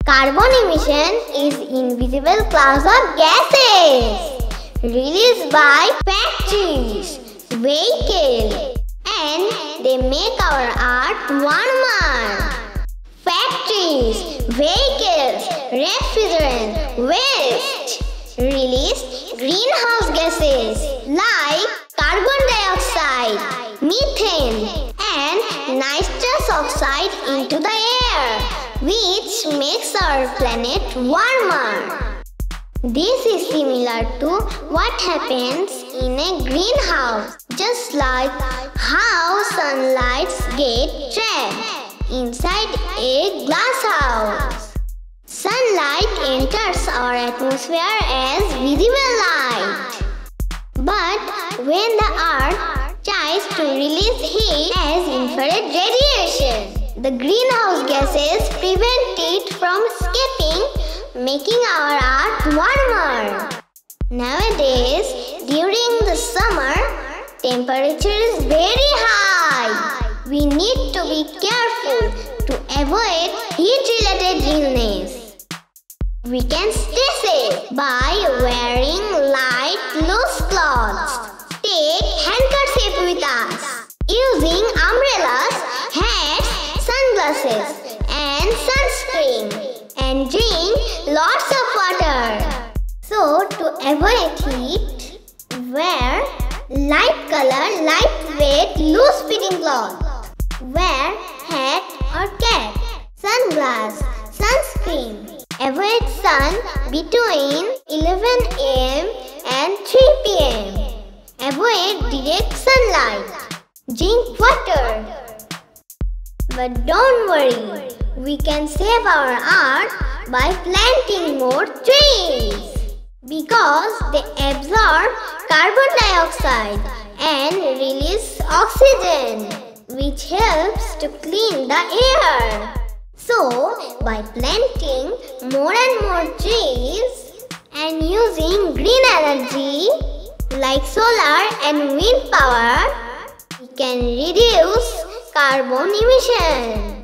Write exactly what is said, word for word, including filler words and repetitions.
Carbon emission is invisible clouds of gases released by factories, vehicles, and they make our earth warmer. Factories, vehicles, refrigerant, waste release greenhouse gases like carbon dioxide, methane, and nitrous oxide into the air, which makes our planet warmer. This is similar to what happens in a greenhouse, just like how sunlight gets trapped inside a glass house. Sunlight enters our atmosphere as visible light. But when the earth tries to release heat as infrared radiation, the greenhouse gases prevent it from escaping, making our earth warmer. Nowadays, during the summer, temperature is very high. We need to be careful to avoid heat-related illness. We can stay safe by wearing light, loose clothes. Take handkerchief with us. Using umbrellas, hats, sunglasses, and sunscreen. And drink lots of water. So, to avoid heat, wear light color, lightweight, loose-fitting clothes. Wear hat or cap, sunglass, sunscreen. Avoid sun between eleven a m and three p m Avoid direct sunlight. Drink water. But don't worry, we can save our earth by planting more trees because they absorb carbon dioxide and release oxygen, which helps to clean the air. So, by planting more and more trees and using green energy like solar and wind power, we can reduce carbon emission.